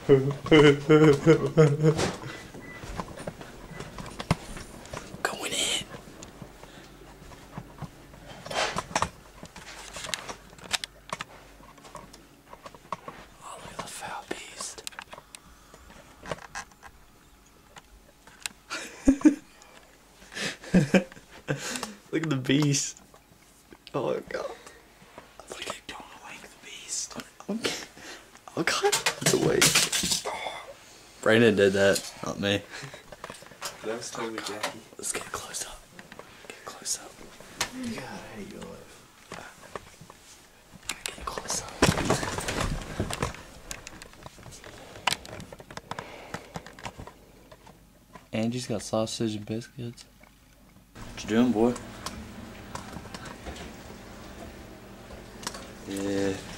Going in. Oh, look at the foul beast. Look at the beast. Oh god. Look at going away with the beast. Oh god. It's away. Brandon did that, not me. That was totally Jackie. Let's get close up. Get close up. God, I hate your life. Get close up. Angie's got sausage and biscuits. What you doing, boy? Yeah.